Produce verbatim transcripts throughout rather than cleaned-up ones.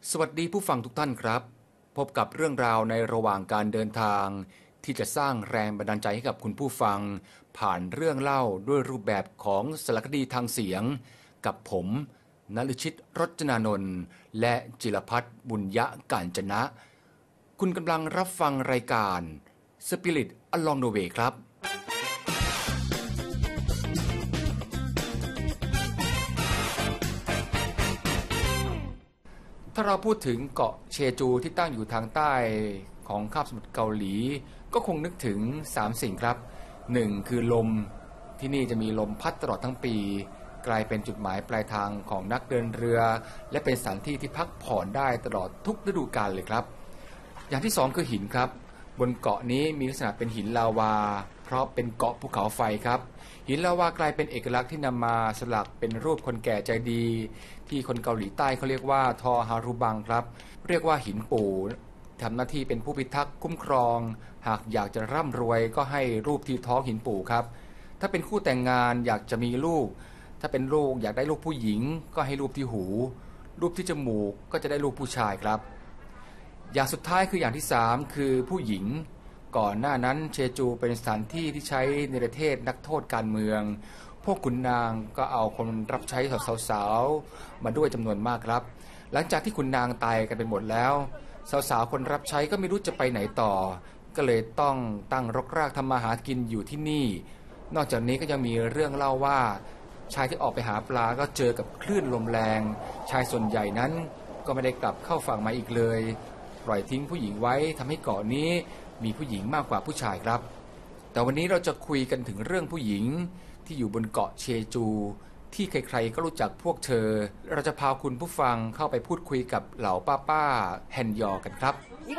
สวัสดีผู้ฟังทุกท่านครับพบกับเรื่องราวในระหว่างการเดินทางที่จะสร้างแรงบันดาลใจให้กับคุณผู้ฟังผ่านเรื่องเล่าด้วยรูปแบบของสารคดีทางเสียงกับผมณฤชิตรจนานนท์และจิรพัฒน์บุญยะกาญจนะคุณกำลังรับฟังรายการ Spirit Along the Way ครับถ้าเราพูดถึงเกาะเชจูที่ตั้งอยู่ทางใต้ของคาบสมุทรเกาหลีก็คงนึกถึงสามสิ่งครับหนึ่งคือลมที่นี่จะมีลมพัดตลอดทั้งปีกลายเป็นจุดหมายปลายทางของนักเดินเรือและเป็นสถานที่ที่พักผ่อนได้ตลอดทุกฤดูกาลเลยครับอย่างที่สองคือหินครับบนเกาะนี้มีลักษณะเป็นหินลาวาเพราะเป็นเกาะภูเขาไฟครับหินลาวากลายเป็นเอกลักษณ์ที่นำมาสลักเป็นรูปคนแก่ใจดีที่คนเกาหลีใต้เขาเรียกว่าทอฮารุบังครับเรียกว่าหินปู่ทำหน้าที่เป็นผู้พิทักษ์คุ้มครองหากอยากจะร่ำรวยก็ให้รูปที่ท้องหินปู่ครับถ้าเป็นคู่แต่งงานอยากจะมีลูกถ้าเป็นลูกอยากได้ลูกผู้หญิงก็ให้รูปที่หูรูปที่จมูกก็จะได้ลูกผู้ชายครับอย่างสุดท้ายคืออย่างที่สามคือผู้หญิงก่อนหน้านั้นเชจูเป็นสถานที่ที่ใช้ในประเทศนักโทษการเมืองพวกขุนนางก็เอาคนรับใช้สาวๆมาด้วยจำนวนมากครับหลังจากที่ขุนนางตายกันไปหมดแล้วสาวๆคนรับใช้ก็ไม่รู้จะไปไหนต่อก็เลยต้องตั้งรกรากทำมาหากินอยู่ที่นี่นอกจากนี้ก็ยังมีเรื่องเล่าว่าชายที่ออกไปหาปลาก็เจอกับคลื่นลมแรงชายส่วนใหญ่นั้นก็ไม่ได้กลับเข้าฝั่งมาอีกเลยปล่อยทิ้งผู้หญิงไว้ทำให้เกาะนี้มีผู้หญิงมากกว่าผู้ชายครับแต่วันนี้เราจะคุยกันถึงเรื่องผู้หญิงที่อยู่บนเกาะเชจูที่ใครๆก็รู้จักพวกเธอเราจะพาคุณผู้ฟังเข้าไปพูดคุยกับเหล่าป้าๆแฮนยอกันครับ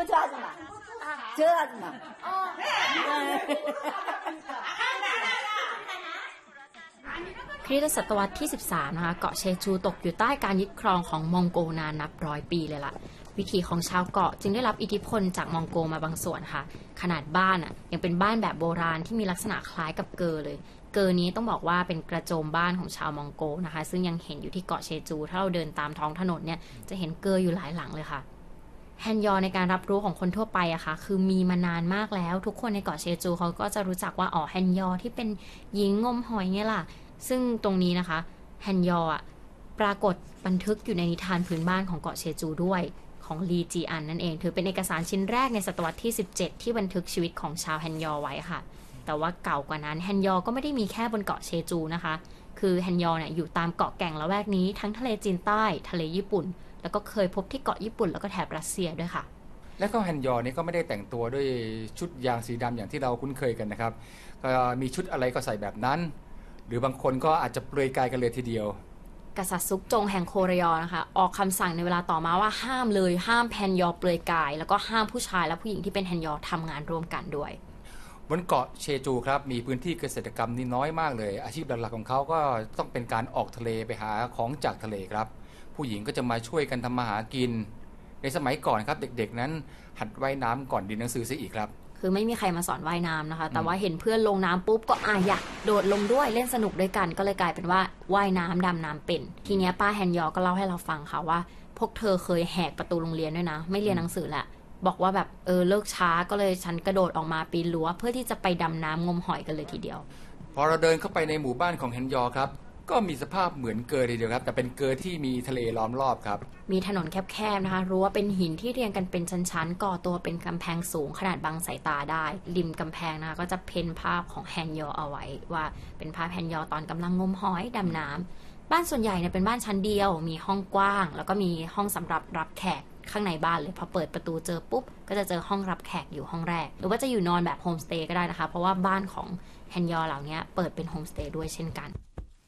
คริสตศตวรรษที่สิบสามนะคะเกาะเชจูตกอยู่ใต้การยึดครองของมองโกนานนับร้อยปีเลยล่ะวิถีของชาวเกาะจึงได้รับอิทธิพลจากมองโกมาบางส่วนค่ะขนาดบ้านอ่ะยังเป็นบ้านแบบโบราณที่มีลักษณะคล้ายกับเกอเลยเกอนี้ต้องบอกว่าเป็นกระโจมบ้านของชาวมองโกนะคะซึ่งยังเห็นอยู่ที่เกาะเชจูถ้าเราเดินตามท้องถนนเนี่ยจะเห็นเกออยู่หลายหลังเลยค่ะแฮนยอในการรับรู้ของคนทั่วไปอะค่ะคือมีมานานมากแล้วทุกคนในเกาะเชจูเขาก็จะรู้จักว่าอ๋อแฮนยอที่เป็นหญิงงมหอยไงล่ะซึ่งตรงนี้นะคะแฮนยออะปรากฏบันทึกอยู่ในนิทานพื้นบ้านของเกาะเชจูด้วยของลีจีอันนั่นเองถือเป็นเอกสารชิ้นแรกในศตวรรษที่สิบเจ็ดที่บันทึกชีวิตของชาวแฮนยอไว้ค่ะแต่ว่าเก่ากว่านั้นแฮนยอก็ไม่ได้มีแค่บนเกาะเชจูนะคะคือแฮนยอเนี่ยอยู่ตามเกาะแก่งละแวกนี้ทั้งทะเลจีนใต้ทะเลญี่ปุ่นแล้วก็เคยพบที่เกาะญี่ปุ่นแล้วก็แถบรัสเซียด้วยค่ะและก็แฮนยอนี่ก็ไม่ได้แต่งตัวด้วยชุดยางสีดำอย่างที่เราคุ้นเคยกันนะครับก็มีชุดอะไรก็ใส่แบบนั้นหรือบางคนก็อาจจะเปลือยกายกันเลยทีเดียวกษัตริย์ซุกจงแห่งโคเรยอนะคะออกคำสั่งในเวลาต่อมาว่าห้ามเลยห้ามแฮนยอเปลือยกายแล้วก็ห้ามผู้ชายและผู้หญิงที่เป็นแฮนยอทำงานร่วมกันด้วยบนเกาะเชจูครับมีพื้นที่เกษตรกรรมนี่น้อยมากเลยอาชีพหลักๆของเขาก็ต้องเป็นการออกทะเลไปหาของจากทะเลครับผู้หญิงก็จะมาช่วยกันทำมาหากินในสมัยก่อนครับเด็กๆนั้นหัดว่ายน้ำก่อนเรียนหนังสือซะอีกครับคือไม่มีใครมาสอนว่ายน้ำนะคะแต่ว่าเห็นเพื่อนลงน้ำปุ๊บก็อ่ะอยากโดดลงด้วยเล่นสนุกด้วยกันก็เลยกลายเป็นว่าว่ายน้ำดำน้ำเป็นทีนี้ป้าแฮนยอก็เล่าให้เราฟังค่ะว่าพวกเธอเคยแหกประตูโรงเรียนด้วยนะไม่เรียนหนังสือแหละบอกว่าแบบเออเลิกช้าก็เลยฉันกระโดดออกมาปีนรั้วเพื่อที่จะไปดำน้ำงมหอยกันเลยทีเดียวพอเราเดินเข้าไปในหมู่บ้านของแฮนยอครับก็มีสภาพเหมือนเกอทีเดียวครับแต่เป็นเกอที่มีทะเลล้อมรอบครับมีถนนแคบๆนะคะรั้วเป็นหินที่เรียงกันเป็นชั้นๆก่อตัวเป็นกำแพงสูงขนาดบังสายตาได้ริมกำแพงนะคะก็จะเพ้นภาพของแฮนยอเอาไว้ว่าเป็นภาพแฮนยอตอนกำลังงมหอยดำน้ำบ้านส่วนใหญ่เนี่ยเป็นบ้านชั้นเดียวมีห้องกว้างแล้วก็มีห้องสำหรับรับแขกข้างในบ้านเลยพอเปิดประตูเจอปุ๊บก็จะเจอห้องรับแขกอยู่ห้องแรกหรือว่าจะอยู่นอนแบบโฮมสเตย์ก็ได้นะคะเพราะว่าบ้านของแฮนยอเหล่านี้เปิดเป็นโฮมสเตย์ด้วยเช่นกัน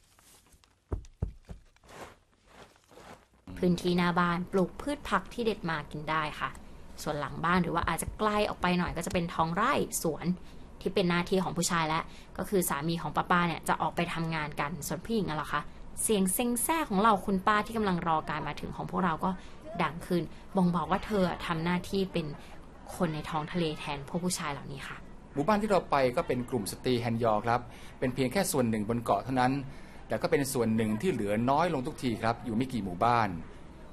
พื้นที่หน้าบ้านปลูกพืชผักที่เด็ดมากินได้ค่ะส่วนหลังบ้านหรือว่าอาจจะใกล้ออกไปหน่อยก็จะเป็นท้องไร่สวนที่เป็นหน้าที่ของผู้ชายแล้วก็คือสามีของป้าป้าเนี่ยจะออกไปทำงานกันส่วนผู้หญิงน่ะเหรอคะเสียงเซ็งแซ่ของเราคุณป้าที่กำลังรอการมาถึงของพวกเราก็ดังขึ้นบ่งบอกว่าเธอทำหน้าที่เป็นคนในท้องทะเลแทนพวกผู้ชายเหล่านี้ค่ะหมู่บ้านที่เราไปก็เป็นกลุ่มสตรีแฮนยอครับเป็นเพียงแค่ส่วนหนึ่งบนเกาะเท่านั้นแต่ก็เป็นส่วนหนึ่งที่เหลือน้อยลงทุกทีครับอยู่ไม่กี่หมู่บ้าน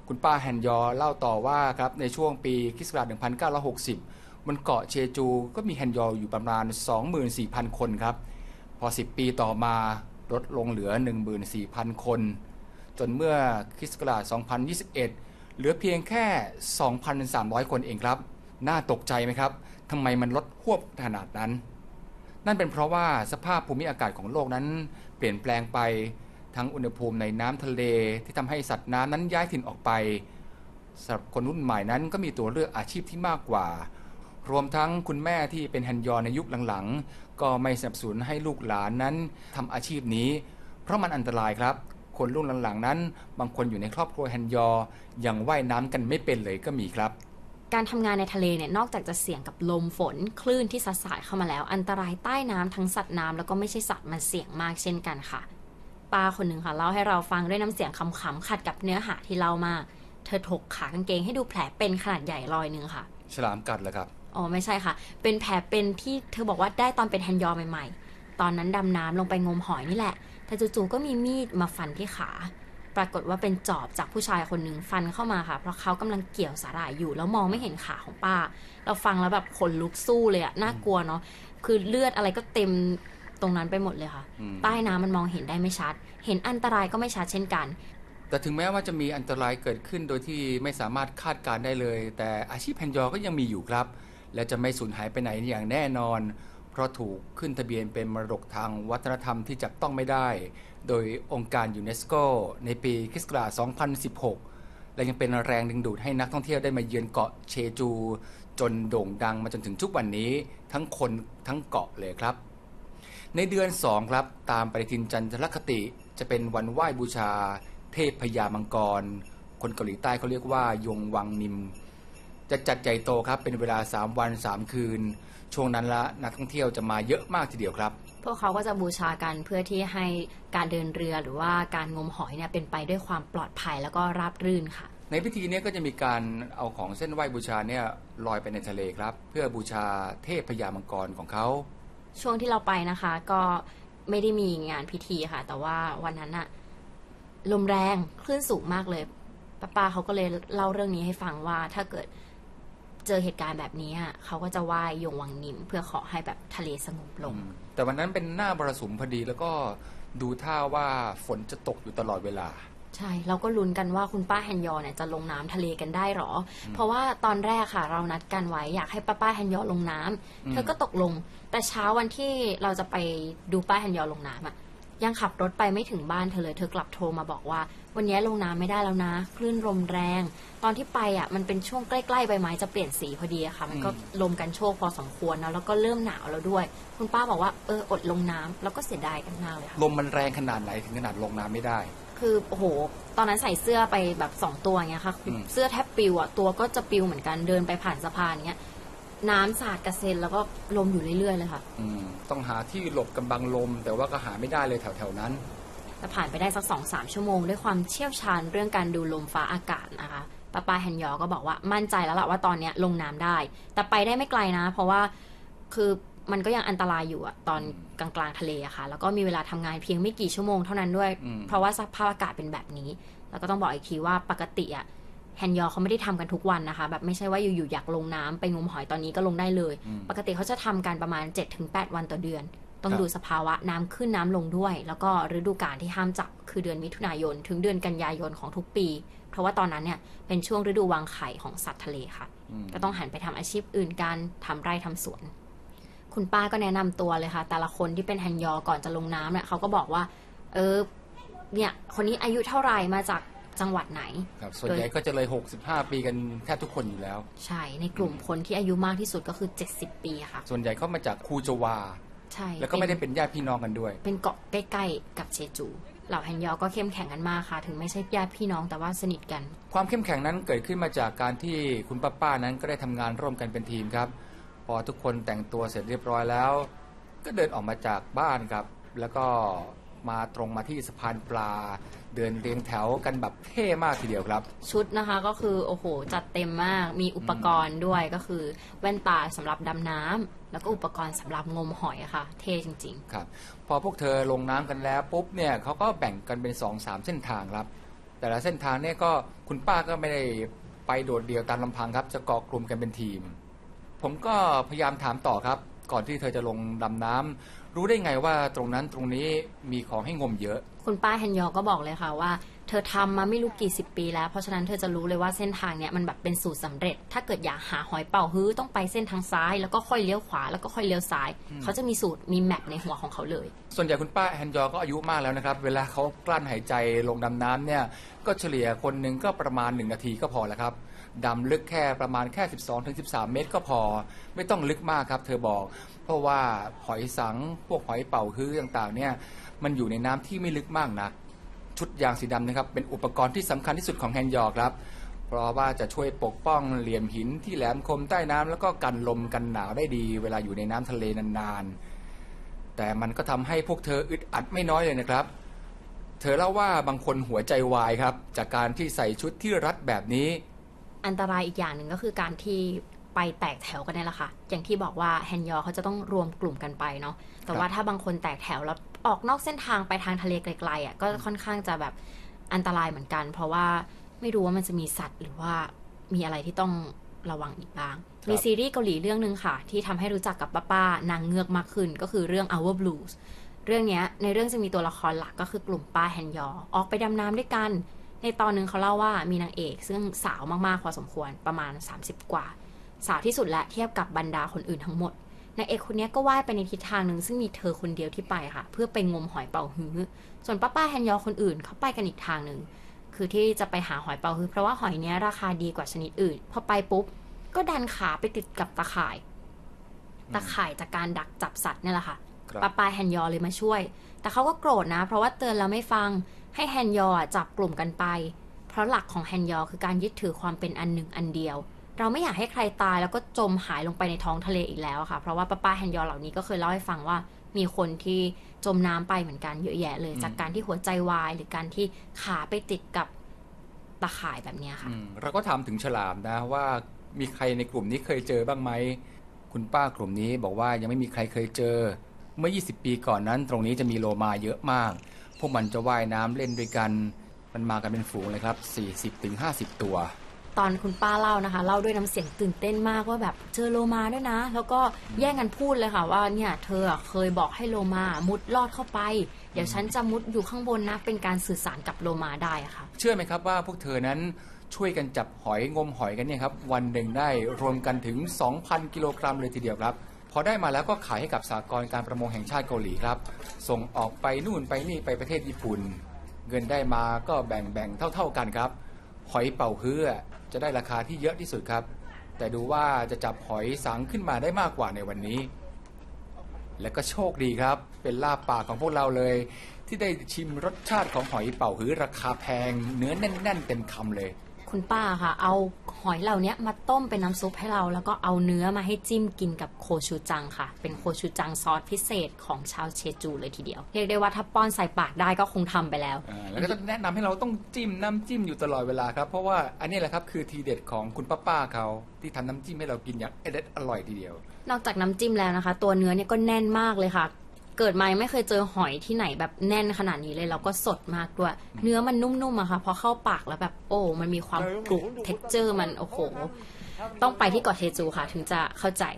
คุณป้าแฮนยอเล่าต่อว่าครับในช่วงปีค.ศ. หนึ่งพันเก้าร้อยหกสิบบนเกาะเชจูก็มีแฮนยออยู่ประมาณ สองหมื่นสี่พัน คนครับพอสิบปีต่อมาลดลงเหลือ หนึ่งหมื่นสี่พัน คนจนเมื่อค.ศ. สองพันยี่สิบเอ็ดเหลือเพียงแค่ สองพันสามร้อย คนเองครับน่าตกใจไหมครับทำไมมันลดหวบขนาดนั้นนั่นเป็นเพราะว่าสภาพภูมิอากาศของโลกนั้นเปลี่ยนแปลงไปทั้งอุณหภูมิในน้ำทะเลที่ทำให้สัตว์น้ำนั้นย้ายถิ่นออกไปสำหรับคนรุ่นใหม่นั้นก็มีตัวเลือกอาชีพที่มากกว่ารวมทั้งคุณแม่ที่เป็นแฮนยอในยุคหลังๆก็ไม่สนับสนุนให้ลูกหลานนั้นทำอาชีพนี้เพราะมันอันตรายครับคนรุ่นหลังๆนั้นบางคนอยู่ในครอบครัวแฮนยอยังว่ายน้ำกันไม่เป็นเลยก็มีครับการทำงานในทะเลเนี่ยนอกจากจะเสี่ยงกับลมฝนคลื่นที่ซัดสายเข้ามาแล้วอันตรายใต้น้ำทั้งสัตว์น้ำแล้วก็ไม่ใช่สัตว์มันเสี่ยงมากเช่นกันค่ะป้าคนหนึ่งค่ะเล่าให้เราฟังด้วยน้ำเสียงขำๆขัดกับเนื้อหาที่เล่ามากเธอถกขากางเกงให้ดูแผลเป็นขนาดใหญ่รอยนึงค่ะฉลามกัดเหรอครับอ๋อไม่ใช่ค่ะเป็นแผลเป็นที่เธอบอกว่าได้ตอนเป็นแฮนยอใหม่ๆตอนนั้นดำน้ำลงไปงมหอยนี่แหละแต่จู่ๆก็มีมีดมาฟันที่ขาปรากฏว่าเป็นจอบจากผู้ชายคนหนึ่งฟันเข้ามาค่ะเพราะเขากำลังเกี่ยวสาหร่ายอยู่แล้วมองไม่เห็นขาของป้าเราฟังแล้วแบบขนลุกสู้เลยอะน่ากลัวเนาะคือเลือดอะไรก็เต็มตรงนั้นไปหมดเลยค่ะใต้น้ำมันมองเห็นได้ไม่ชัดเห็นอันตรายก็ไม่ชัดเช่นกันแต่ถึงแม้ว่าจะมีอันตรายเกิดขึ้นโดยที่ไม่สามารถคาดการได้เลยแต่อาชีพแฮนยอก็ยังมีอยู่ครับและจะไม่สูญหายไปไหนอย่างแน่นอนเพราะถูกขึ้นทะเบียนเป็นมรดกทางวัฒนธรรมที่จับต้องไม่ได้โดยองค์การยูเนสโกในปีค.ศ. สองพันสิบหกและยังเป็นแรงดึงดูดให้นักท่องเที่ยวได้มาเยือนเกาะเชจูจนโด่งดังมาจนถึงทุกวันนี้ทั้งคนทั้งเกาะเลยครับในเดือนสองครับตามปฏิทินจันทรคติจะเป็นวันไหว้บูชาเทพพญามังกรคนเกาหลีใต้เขาเรียกว่ายงวังนิมจะจัดใหญ่โตครับเป็นเวลาสามวันสามคืนช่วงนั้นละนักท่องเที่ยวจะมาเยอะมากทีเดียวครับพวกเขาก็จะบูชากันเพื่อที่ให้การเดินเรือหรือว่าการงมหอยเนี่ยเป็นไปด้วยความปลอดภัยแล้วก็ราบรื่นค่ะในพิธีนี้ก็จะมีการเอาของเส้นไหว้บูชาเนี่ยลอยไปในทะเลครับเพื่อบูชาเทพพญามังกรของเขาช่วงที่เราไปนะคะก็ไม่ได้มีงานพิธีค่ะแต่ว่าวันนั้นอะลมแรงคลื่นสูงมากเลยป้าเขาก็เลยเล่าเรื่องนี้ให้ฟังว่าถ้าเกิดเจอเหตุการณ์แบบนี้เขาก็จะไหว้ยงวังนิมเพื่อขอให้แบบทะเลสงบลงแต่วันนั้นเป็นหน้ามรสุมพอดีแล้วก็ดูท่าว่าฝนจะตกอยู่ตลอดเวลาใช่เราก็ลุ้นกันว่าคุณป้าแฮนยอเนี่ยจะลงน้ำทะเลกันได้หรอเพราะว่าตอนแรกค่ะเรานัดกันไว้อยากให้ป้าป้าแฮนยอลงน้ำเธอก็ตกลงแต่เช้าวันที่เราจะไปดูป้าแฮนยอลงน้ำอ่ะยังขับรถไปไม่ถึงบ้านเธอเลยเธอกลับโทรมาบอกว่าวันนี้ลงน้ำไม่ได้แล้วนะคลื่นลมแรงตอนที่ไปอ่ะมันเป็นช่วงใกล้ๆใบไม้จะเปลี่ยนสีพอดีค่ะมันก็ลมกันโชกพอสมควรนะแล้วก็เริ่มหนาวแล้วด้วยคุณป้าบอกว่าเอออดลงน้ำแล้วก็เสียดายกันมากเลยค่ะลมมันแรงขนาดไหนถึงขนาดลงน้ำไม่ได้คือโอ้โหตอนนั้นใส่เสื้อไปแบบสองตัวเงี้ยค่ะเสื้อแทบปิวอ่ะตัวก็จะปิวเหมือนกันเดินไปผ่านสะพานเงี้ยน้ำสาดกระเซ็นแล้วก็ลมอยู่เรื่อยๆเลยค่ะต้องหาที่หลบกำบังลมแต่ว่าก็หาไม่ได้เลยแถวๆนั้นแต่ผ่านไปได้สักสองสามชั่วโมงด้วยความเชี่ยวชาญเรื่องการดูลมฟ้าอากาศนะคะป้าป้าแฮนยอก็บอกว่ามั่นใจแล้วล่ะว่าตอนนี้ลงน้ำได้แต่ไปได้ไม่ไกลนะเพราะว่าคือมันก็ยังอันตรายอยู่อะตอนกลางกลางทะเลอะค่ะแล้วก็มีเวลาทำงานเพียงไม่กี่ชั่วโมงเท่านั้นด้วยเพราะว่าสภาพอากาศเป็นแบบนี้แล้วก็ต้องบอกอีกทีว่าปกติอะแฮนยอเขาไม่ได้ทำกันทุกวันนะคะแบบไม่ใช่ว่าอยู่ๆอยากลงน้ำไปงมหอยตอนนี้ก็ลงได้เลยปกติเขาจะทำกันประมาณ เจ็ดถึงแปด วันต่อเดือนต้องดูสภาวะน้ำขึ้นน้ำลงด้วยแล้วก็ฤดูกาลที่ห้ามจับคือเดือนมิถุนายนถึงเดือนกันยายนของทุกปีเพราะว่าตอนนั้นเนี่ยเป็นช่วงฤดูวางไข่ของสัตว์ทะเลค่ะก็ต้องหันไปทำอาชีพอื่นกันทำไร่ทำสวนคุณป้าก็แนะนำตัวเลยค่ะแต่ละคนที่เป็นแฮนยอก่อนจะลงน้ำเนี่ยเขาก็บอกว่าเออเนี่ยคนนี้อายุเท่าไหร่มาจากจังหวัดไหนครับส่วนใหญ่ก็จะเลยหกสิบห้าปีกันแทบทุกคนอยู่แล้วใช่ในกลุ่มคนที่อายุมากที่สุดก็คือเจ็ดสิบปีค่ะส่วนใหญ่เขามาจากคูจวาใช่แล้วก็ไม่ได้เป็นญาติพี่น้องกันด้วยเป็นเกาะใกล้ๆกับเชจูเหล่าแฮนยอก็เข้มแข็งกันมากค่ะถึงไม่ใช่ญาติพี่น้องแต่ว่าสนิทกันความเข้มแข็งนั้นเกิดขึ้นมาจากการที่คุณป้าป้านั้นก็ได้ทำงานร่วมกันเป็นทีมครับพอทุกคนแต่งตัวเสร็จเรียบร้อยแล้วก็เดินออกมาจากบ้านครับแล้วก็มาตรงมาที่สะพานปลาเดินเรียงแถวกันแบบเท่มากทีเดียวครับชุดนะคะก็คือโอ้โหจัดเต็มมากมีอุปกรณ์ด้วยก็คือแว่นตาสำหรับดำน้ำแล้วก็อุปกรณ์สำหรับงมหอยอะค่ะเท่จริงๆครับพอพวกเธอลงน้ำกันแล้วปุ๊บเนี่ยเขาก็แบ่งกันเป็น สองสาม เส้นทางครับแต่ละเส้นทางเนี่ยก็คุณป้าก็ไม่ได้ไปโดดเดี่ยวตามลำพังครับจะเกาะกลุ่มกันเป็นทีมผมก็พยายามถามต่อครับก่อนที่เธอจะลงดำน้ำรู้ได้ไงว่าตรงนั้นตรงนี้มีของให้งมเยอะคุณป้าแฮนยอก็บอกเลยค่ะว่าเธอทำมาไม่รู้กี่สิบปีแล้วเพราะฉะนั้นเธอจะรู้เลยว่าเส้นทางเนี้ยมันแบบเป็นสูตรสำเร็จถ้าเกิดอยากหาหอยเป่าฮื้อต้องไปเส้นทางซ้ายแล้วก็ค่อยเลี้ยวขวาแล้วก็ค่อยเลี้ยวซ้ายเขาจะมีสูตรมีแมปในหัวของเขาเลยส่วนใหญ่คุณป้าแฮนยอก็อายุมากแล้วนะครับเวลาเขากลั้นหายใจลงดำน้ำเนี่ยก็เฉลี่ยคนหนึ่งก็ประมาณหนึ่งนาทีก็พอแล้วครับดำลึกแค่ประมาณแค่ สิบสองถึงสิบสาม เมตรก็พอไม่ต้องลึกมากครับเธอบอกเพราะว่าหอยสังพวกหอยเป่าฮื้อต่างๆเนี่ยมันอยู่ในน้ำที่ไม่ลึกมากนักชุดยางสีดำนะครับเป็นอุปกรณ์ที่สำคัญที่สุดของแฮนยอครับเพราะว่าจะช่วยปกป้องเหลี่ยมหินที่แหลมคมใต้น้ำแล้วก็กันลมกันหนาวได้ดีเวลาอยู่ในน้ำทะเลนานๆแต่มันก็ทำให้พวกเธออึดอัดไม่น้อยเลยนะครับเธอเล่าว่าบางคนหัวใจวายครับจากการที่ใส่ชุดที่รัดแบบนี้อันตรายอีกอย่างหนึ่งก็คือการที่ไปแตกแถวกันนี่แหละค่ะอย่างที่บอกว่าแฮนยอเขาจะต้องรวมกลุ่มกันไปเนาะแต่ว่าถ้าบางคนแตกแถวแล้วออกนอกเส้นทางไปทางทะเลไกลๆอ่ะก็ค่อนข้างจะแบบอันตรายเหมือนกันเพราะว่าไม่รู้ว่ามันจะมีสัตว์หรือว่ามีอะไรที่ต้องระวังอีกบ้างมีซีรีส์เกาหลีเรื่องนึงค่ะที่ทำให้รู้จักกับป้าๆนางเงือกมากขึ้นก็คือเรื่อง Our Blues เรื่องนี้ในเรื่องจะมีตัวละครหลักก็คือกลุ่มป้าแฮนยอออกไปดำน้ำด้วยกันในตอนนึงเขาเล่าว่ามีนางเอกซึ่งสาวมากๆพอสมควรประมาณสามสิบกว่าสาวที่สุดและเทียบกับบรรดาคนอื่นทั้งหมดนางเอกคนนี้ก็ว่ายไปในทิศทางหนึ่งซึ่งมีเธอคนเดียวที่ไปค่ะเพื่อไปงมหอยเป่าฮื้อส่วนป้าป้าแฮนยอคนอื่นเขาไปกันอีกทางหนึ่งคือที่จะไปหาหอยเป่าฮื้อเพราะว่าหอยนี้ราคาดีกว่าชนิดอื่นพอไปปุ๊บก็ดันขาไปติดกับตะข่ายตะข่ายจากการดักจับสัตว์นี่แหละค่ะป้าป้าแฮนยอเลยมาช่วยแต่เขาก็โกรธนะเพราะว่าเตือนแล้วไม่ฟังให้แฮนยอจับกลุ่มกันไปเพราะหลักของแฮนยอคือการยึดถือความเป็นอันหนึ่งอันเดียวเราไม่อยากให้ใครตายแล้วก็จมหายลงไปในท้องทะเลอีกแล้วค่ะเพราะว่าป้าป้าแฮนยอเหล่านี้ก็เคยเล่าให้ฟังว่ามีคนที่จมน้ำไปเหมือนกันเยอะแยะเลยจากการที่หัวใจวายหรือการที่ขาไปติดกับตะข่ายแบบนี้ค่ะเราก็ถามถึงฉลามนะว่ามีใครในกลุ่มนี้เคยเจอบ้างไหมคุณป้ากลุ่มนี้บอกว่ายังไม่มีใครเคยเจอเมื่อยี่สิบปีก่อนนั้นตรงนี้จะมีโลมาเยอะมากพวกมันจะว่ายน้ำเล่นด้วยกันมันมากันเป็นฝูงเลยครับ สี่สิบถึงห้าสิบ ตัวตอนคุณป้าเล่านะคะเล่าด้วยน้ำเสียงตื่นเต้นมากว่าแบบเจอโลมาด้วยนะแล้วก็แย่งกันพูดเลยค่ะว่าเนี่ยเธอเคยบอกให้โลมามุดลอดเข้าไปเดี๋ยวฉันจะมุดอยู่ข้างบนนะเป็นการสื่อสารกับโลมาได้ค่ะเชื่อไหมครับว่าพวกเธอนั้นช่วยกันจับหอยงมหอยกันเนี่ยครับวันหนึ่งได้รวมกันถึง สองพัน กิโลกรัมเลยทีเดียวครับพอได้มาแล้วก็ขายให้กับสหกรณ์การประมงแห่งชาติเกาหลีครับส่งออกไปนู่นไปนี่ไปประเทศญี่ปุ่นเงินได้มาก็แบ่งแบ่งเท่าๆกันครับหอยเป่าฮื้อจะได้ราคาที่เยอะที่สุดครับแต่ดูว่าจะจับหอยสังขึ้นมาได้มากกว่าในวันนี้และก็โชคดีครับเป็นลาบปากของพวกเราเลยที่ได้ชิมรสชาติของหอยเป่าฮื้อราคาแพงเนื้อแน่นๆเต็มคำเลยคุณป้าค่ะเอาหอยเหล่านี้มาต้มเป็นน้ำซุปให้เราแล้วก็เอาเนื้อมาให้จิ้มกินกับโคชูจังค่ะเป็นโคชูจังซอสพิเศษของชาวเชจูเลยทีเดียวเรียกได้ว่าถ้าป้อนใส่ปากได้ก็คงทำไปแล้วแล้วก็จะแนะนำให้เราต้องจิ้มน้ำจิ้มอยู่ตลอดเวลาครับเพราะว่าอันนี้แหละครับคือทีเด็ดของคุณป้าป้าเขาที่ทำน้ำจิ้มให้เรากินอย่างเด็ดอร่อยทีเดียวนอกจากน้ำจิ้มแล้วนะคะตัวเนื้อเนี่ยก็แน่นมากเลยค่ะเกิดมาไม่เคยเจอหอยที่ไหนแบบแน่นขนาดนี้เลยแล้วก็สดมากด้วยเนื้อมันนุ่มๆอะค่ะพอเข้าปากแล้วแบบโอ้มันมีความกรุบเท็กเจอร์มันโอ้โหต้องไปที่เกาะเชจูค่ะถึงจะเข้าใจ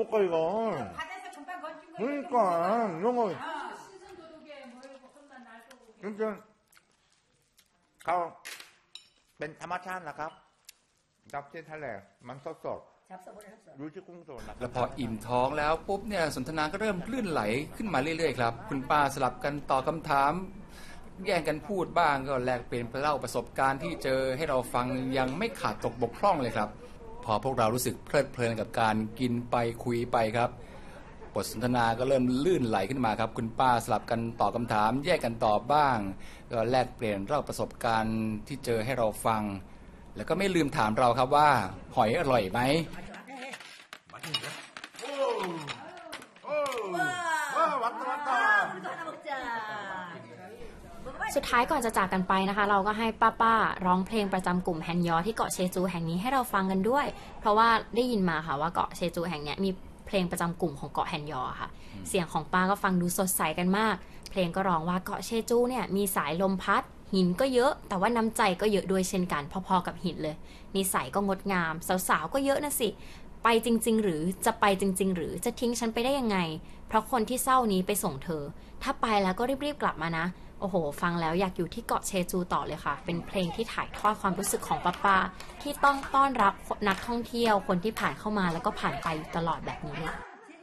เขาเป็นธรรมชาตินะครับดับเส้นทะเลมันสดๆรู้ชื่อกุ้งสดนะแล้วพออิ่มท้องแล้วปุ๊บเนี่ยสนทนาก็เริ่มคลื่นไหลขึ้นมาเรื่อยๆครับคุณป้าสลับกันตอบคำถามแย่งกันพูดบ้างก็แลกเปลี่ยนเล่าประสบการณ์ที่เจอให้เราฟังยังไม่ขาดตกบกพร่องเลยครับพอพวกเรารู้สึกเพลิดเพลินกับการกินไปคุยไปครับบทสนทนาก็เริ่มลื่นไหลขึ้นมาครับคุณป้าสลับกันตอบคำถามแยกกันตอบบ้างก็แลกเปลี่ยนเล่าประสบการณ์ที่เจอให้เราฟังแล้วก็ไม่ลืมถามเราครับว่าหอยอร่อยไหมสุดท้ายก่อนจะจากกันไปนะคะเราก็ให้ป้าป้าร้องเพลงประจำกลุ่มแฮนยอที่เกาะเชจูแห่งนี้ให้เราฟังกันด้วยเพราะว่าได้ยินมาค่ะว่าเกาะเชจูแห่งนี้มีเพลงประจำกลุ่มของเกาะแฮนยอค่ะเสียงของป้าก็ฟังดูสดใสกันมากเพลงก็ร้องว่าเกาะเชจูเนี่ยมีสายลมพัดหินก็เยอะแต่ว่าน้ำใจก็เยอะด้วยเช่นกันพอๆกับหินเลยนิสัยก็งดงามสาวๆก็เยอะนะสิไปจริงๆหรือจะไปจริงๆหรือจะทิ้งฉันไปได้ยังไงเพราะคนที่เศร้านี้ไปส่งเธอถ้าไปแล้วก็รีบๆกลับมานะโอ้โหฟังแล้วอยากอยู่ที่เกาะเชจูต่อเลยค่ะเป็นเพลงที่ถ่ายทอดความรู้สึกของป้าป้าที่ต้องต้อนรับนักท่องเที่ยวคนที่ผ่านเข้ามาแล้วก็ผ่านไปตลอดแบบนี้เลย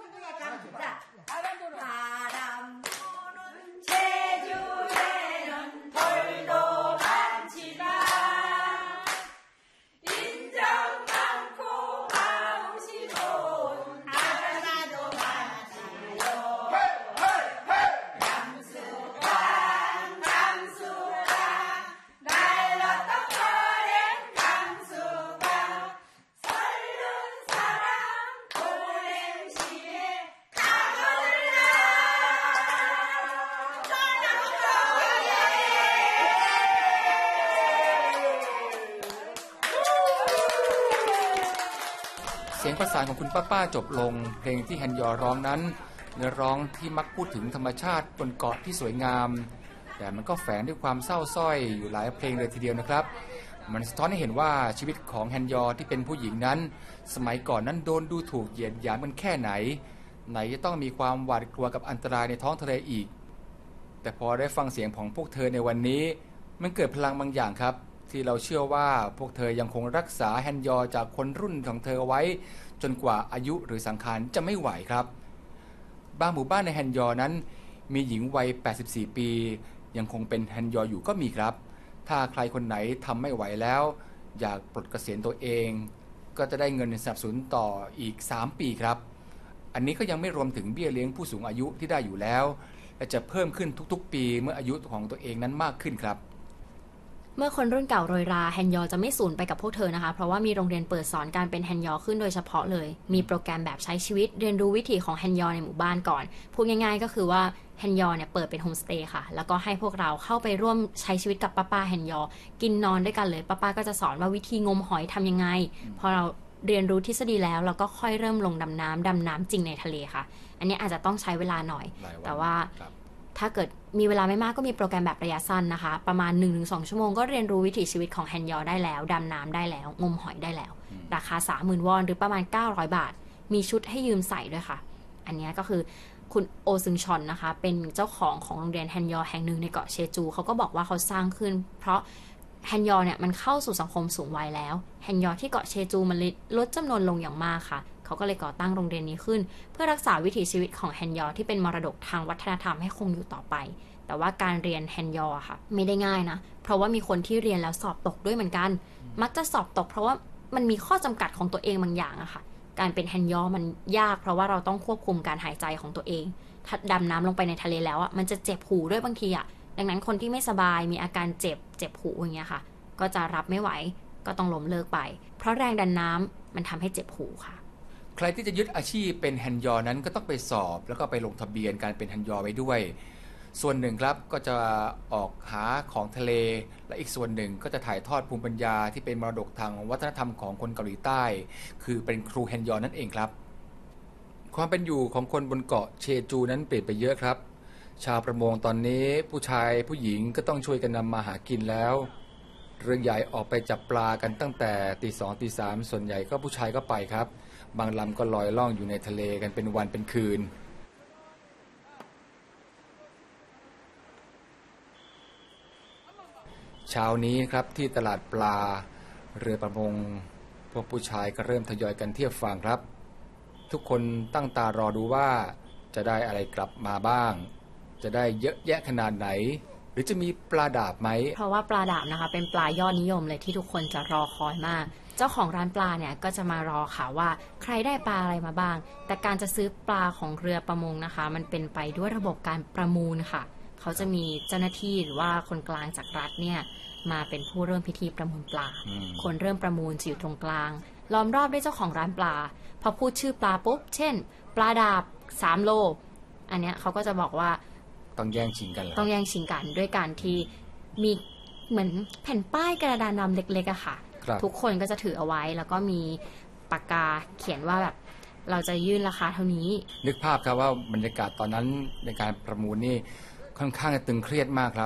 เสียงประสานของคุณป้าป้าจบลงเพลงที่แฮนยอร้องนั้นเนื้อร้องที่มักพูดถึงธรรมชาติบนเกาะที่สวยงามแต่มันก็แฝงด้วยความเศร้าส้อยอยู่หลายเพลงเลยทีเดียวนะครับมันสะท้อนให้เห็นว่าชีวิตของแฮนยอที่เป็นผู้หญิงนั้นสมัยก่อนนั้นโดนดูถูกเหยียดหยามมันแค่ไหนไหนจะต้องมีความหวาดกลัวกับอันตรายในท้องทะเลอีกแต่พอได้ฟังเสียงของพวกเธอในวันนี้มันเกิดพลังบางอย่างครับที่เราเชื่อว่าพวกเธอยังคงรักษาแฮนยอจากคนรุ่นของเธอไว้จนกว่าอายุหรือสังขารจะไม่ไหวครับบางหมู่บ้านในแฮนยอนั้นมีหญิงวัยแปดสิบสี่ปียังคงเป็นแฮนยออยู่ก็มีครับถ้าใครคนไหนทำไม่ไหวแล้วอยากปลดเกษียณตัวเองก็จะได้เงินสนับสนุนต่ออีกสามปีครับอันนี้ก็ยังไม่รวมถึงเบี้ยเลี้ยงผู้สูงอายุที่ได้อยู่แล้วและจะเพิ่มขึ้นทุกๆปีเมื่ออายุของตัวเองนั้นมากขึ้นครับเมื่อคนรุ่นเก่าโรยราแฮนยอจะไม่สูญไปกับพวกเธอนะคะเพราะว่ามีโรงเรียนเปิดสอนการเป็นแฮนยอขึ้นโดยเฉพาะเลยมีโปรแกรมแบบใช้ชีวิตเรียนรู้วิถีของแฮนยอในหมู่บ้านก่อนพูดง่ายๆก็คือว่าแฮนยอเนี่ยเปิดเป็นโฮมสเตย์ค่ะแล้วก็ให้พวกเราเข้าไปร่วมใช้ชีวิตกับป้าป้าแฮนยอกินนอนด้วยกันเลยป้าป้าก็จะสอนว่าวิธีงมหอยทำยังไงพอเราเรียนรู้ทฤษฎีแล้วเราก็ค่อยเริ่มลงดำน้ำดำน้ำจริงในทะเลค่ะอันนี้อาจจะต้องใช้เวลาหน่อยแต่ว่าถ้าเกิดมีเวลาไม่มากก็มีโปรแกรมแบบระยะสั้นนะคะประมาณ หนึ่งถึงสอง ชั่วโมงก็เรียนรู้วิถีชีวิตของแฮนยอได้แล้วดำน้ำได้แล้วงมหอยได้แล้วราคา สามหมื่น วอนหรือประมาณเก้าร้อยบาทมีชุดให้ยืมใส่ด้วยค่ะอันนี้ก็คือคุณโอซึงชอนนะคะเป็นเจ้าของของโรงเรียนแฮนยอแห่งหนึ่งในเกาะเชจูเขาก็บอกว่าเขาสร้างขึ้นเพราะแฮนยอเนี่ยมันเข้าสู่สังคมสูงวัยแล้วแฮนยอที่เกาะเชจูมันลดจำนวนลงอย่างมากค่ะเขาก็เลยก่อตั้งโรงเรียนนี้ขึ้นเพื่อรักษาวิถีชีวิตของแฮนยอที่เป็นมรดกทางวัฒนธรรมให้คงอยู่ต่อไปแต่ว่าการเรียนแฮนยอค่ะไม่ได้ง่ายนะเพราะว่ามีคนที่เรียนแล้วสอบตกด้วยเหมือนกันมักจะสอบตกเพราะว่ามันมีข้อจำกัดของตัวเองบางอย่างอะค่ะการเป็นแฮนยอมันยากเพราะว่าเราต้องควบคุมการหายใจของตัวเองถ้าดำน้ำลงไปในทะเลแล้วอะมันจะเจ็บหูด้วยบางทีอะดังนั้นคนที่ไม่สบายมีอาการเจ็บเจ็บหูอย่างเงี้ยค่ะก็จะรับไม่ไหวก็ต้องล้มเลิกไปเพราะแรงดันน้ำมันทำให้เจ็บหูค่ะใครที่จะยึดอาชีพเป็นแฮนยอนั้นก็ต้องไปสอบแล้วก็ไปลงทะเบียนการเป็นแฮนยอไว้ด้วยส่วนหนึ่งครับก็จะออกหาของทะเลและอีกส่วนหนึ่งก็จะถ่ายทอดภูมิปัญญาที่เป็นมรดกทางวัฒนธรรมของคนเกาหลีใต้คือเป็นครูแฮนยอนั่นเองครับความเป็นอยู่ของคนบนเกาะเชจูนั้นเปลี่ยนไปเยอะครับชาวประมงตอนนี้ผู้ชายผู้หญิงก็ต้องช่วยกันนำมาหากินแล้วเรือใหญ่ออกไปจับปลากันตั้งแต่ตีสองตีสามส่วนใหญ่ก็ผู้ชายก็ไปครับบางลำก็ลอยล่องอยู่ในทะเลกันเป็นวันเป็นคืนเช้านี้ครับที่ตลาดปลาเรือประมงพวกผู้ชายก็เริ่มทยอยกันเทียบฝั่งครับทุกคนตั้งตารอดูว่าจะได้อะไรกลับมาบ้างจะได้เยอะแยะขนาดไหนหรือจะมีปลาดาบไหมเพราะว่าปลาดาบนะคะเป็นปลายอดนิยมเลยที่ทุกคนจะรอคอยมากเจ้าของร้านปลาเนี่ยก็จะมารอค่ะว่าใครได้ปลาอะไรมาบ้างแต่การจะซื้อปลาของเรือประมงนะคะมันเป็นไปด้วยระบบการประมูลค่ะเขาจะมีเจ้าหน้าที่หรือว่าคนกลางจากรัฐเนี่ยมาเป็นผู้เริ่มพิธีประมูลปลาคนเริ่มประมูลจะอยู่ตรงกลางล้อมรอบด้วยเจ้าของร้านปลาพอพูดชื่อปลาปุ๊บเช่นปลาดาบสามโลอันเนี้ยเขาก็จะบอกว่าต้องแย่งชิงกันต้องแย่งชิงกันด้วยการที่มีเหมือนแผ่นป้ายกระดานดำเล็กๆอะค่ะทุกคนก็จะถือเอาไว้แล้วก็มีปากกาเขียนว่าแบบเราจะยื่นราคาเท่านี้นึกภาพครับว่าบรรยากาศตอนนั้นในการประมูลนี่ค่อนข้างจะตึงเครียดมากครับ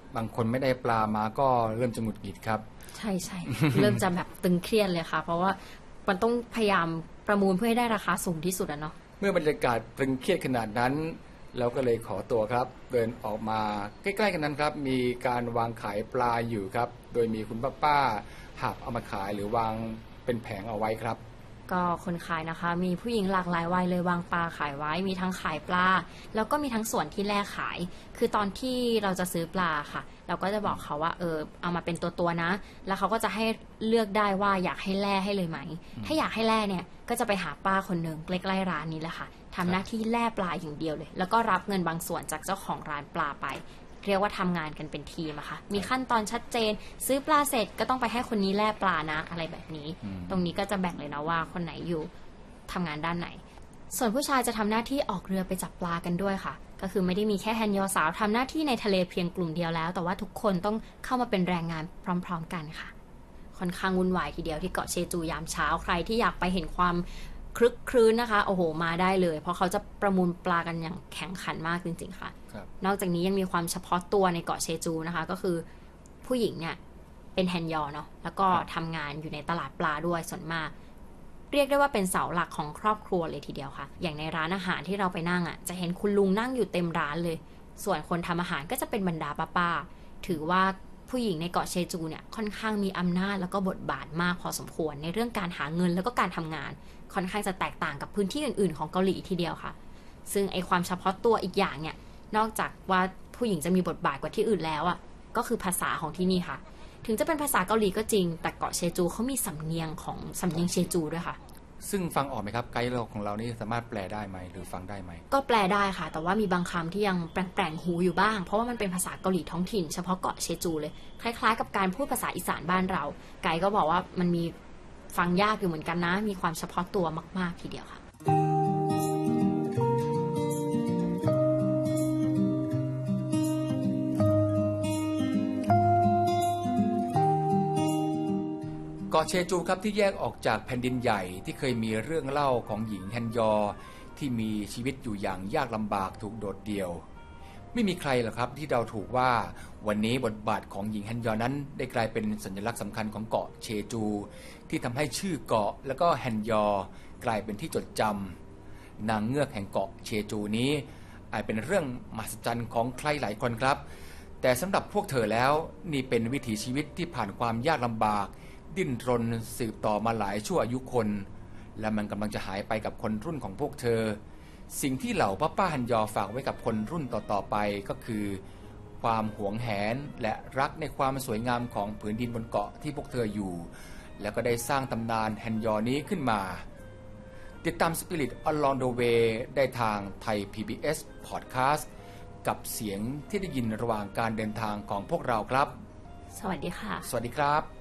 บางคนไม่ได้ปลามาก็เริ่มจะหงุดหงิดครับใช่ใช่ เริ่มจะแบบตึงเครียดเลยค่ะเพราะว่ามันต้องพยายามประมูลเพื่อให้ได้ราคาสูงที่สุดอะเนาะเมื่อบรรยากาศตึงเครียดขนาดนั้นเราก็เลยขอตัวครับเดินออกมาใกล้ๆกันนั้นครับมีการวางขายปลาอยู่ครับโดยมีคุณป้าป้าหักเอามาขายหรือวางเป็นแผงเอาไว้ครับก็คนขายนะคะมีผู้หญิงหลากหลายวัยเลยวางปลาขายไว้มีทั้งขายปลาแล้วก็มีทั้งส่วนที่แล่ขายคือตอนที่เราจะซื้อปลาค่ะเราก็จะบอกเขาว่าเออเอามาเป็นตัวๆนะแล้วเขาก็จะให้เลือกได้ว่าอยากให้แล่ให้เลยไหมถ้าอยากให้แล่เนี่ยก็จะไปหาป้าคนหนึ่งใกล้ๆร้านนี้แหละค่ะทำหน้าที่แล่ปลาอย่างเดียวเลยแล้วก็รับเงินบางส่วนจากเจ้าของร้านปลาไปเรียกว่าทำงานกันเป็นทีมอะค่ะมีขั้นตอนชัดเจนซื้อปลาเสร็จก็ต้องไปให้คนนี้แล่ปลานะอะไรแบบนี้ตรงนี้ก็จะแบ่งเลยนะว่าคนไหนอยู่ทำงานด้านไหนส่วนผู้ชายจะทำหน้าที่ออกเรือไปจับปลากันด้วยค่ะก็คือไม่ได้มีแค่แฮนยอสาวทำหน้าที่ในทะเลเพียงกลุ่มเดียวแล้วแต่ว่าทุกคนต้องเข้ามาเป็นแรงงานพร้อมๆกันค่ะค่อนข้างวุ่นวายทีเดียวที่เกาะเชจูยามเช้าใครที่อยากไปเห็นความคลึกครื้นนะคะโอ้โหมาได้เลยเพราะเขาจะประมูลปลากันอย่างแข่งขันมากจริงๆค่ะนอกจากนี้ยังมีความเฉพาะตัวในเกาะเชจูนะคะก็คือผู้หญิงเนี่ยเป็นแฮนยอเนาะแล้วก็ทำงานอยู่ในตลาดปลาด้วยส่วนมากเรียกได้ว่าเป็นเสาหลักของครอบครัวเลยทีเดียวค่ะอย่างในร้านอาหารที่เราไปนั่งอ่ะจะเห็นคุณลุงนั่งอยู่เต็มร้านเลยส่วนคนทำอาหารก็จะเป็นบรรดาป้าๆถือว่าผู้หญิงในเกาะเชจูเนี่ยค่อนข้างมีอำนาจแล้วก็บทบาทมากพอสมควรในเรื่องการหาเงินแล้วก็การทำงานค่อนข้างจะแตกต่างกับพื้นที่อื่นๆของเกาหลีทีเดียวค่ะซึ่งไอความเฉพาะตัวอีกอย่างเนี่ยนอกจากว่าผู้หญิงจะมีบทบาทกว่าที่อื่นแล้วอ่ะก็คือภาษาของที่นี่ค่ะถึงจะเป็นภาษาเกาหลีก็จริงแต่เกาะเชจูเขามีสำเนียงของสำเนียงเชจูด้วยค่ะซึ่งฟังออกไหมครับไกด์ของเรานี่สามารถแปลได้ไหมหรือฟังได้ไหมก็แปลได้ค่ะแต่ว่ามีบางคำที่ยังแปลงๆหูอยู่บ้างเพราะว่ามันเป็นภาษาเกาหลีท้องถิ่นเฉพาะเกาะเชจูเลยคล้ายๆกับการพูดภาษาอีสานบ้านเราไกด์ก็บอกว่ามันมีฟังยากอยู่เหมือนกันนะมีความเฉพาะตัวมากๆทีเดียวค่ะเกาะเชจูครับที่แยกออกจากแผ่นดินใหญ่ที่เคยมีเรื่องเล่าของหญิงแฮนยอที่มีชีวิตอยู่อย่างยากลำบากถูกโดดเดี่ยวไม่มีใครหรอกครับที่เดาถูกว่าวันนี้บทบาทของหญิงแฮนยอนั้นได้กลายเป็นสัญลักษณ์สำคัญของเกาะเชจูที่ทำให้ชื่อเกาะและก็แฮนยอกลายเป็นที่จดจำนางเงือกแห่งเกาะเชจูนี้อาจเป็นเรื่องมหัศจรรย์ของใครหลายคนครับแต่สำหรับพวกเธอแล้วนี่เป็นวิถีชีวิตที่ผ่านความยากลำบากดิ้นรนสืบต่อมาหลายชั่วอายุคนและมันกำลังจะหายไปกับคนรุ่นของพวกเธอสิ่งที่เหล่าป้าป้าฮันยอฝากไว้กับคนรุ่นต่อๆไปก็คือความหวงแหนและรักในความสวยงามของผืนดินบนเกาะที่พวกเธออยู่แล้วก็ได้สร้างตำนานฮันยอนี้ขึ้นมาติดตาม Spirit Along the Way ได้ทางไทย พี บี เอส Podcast กับเสียงที่ได้ยินระหว่างการเดินทางของพวกเราครับสวัสดีค่ะสวัสดีครับ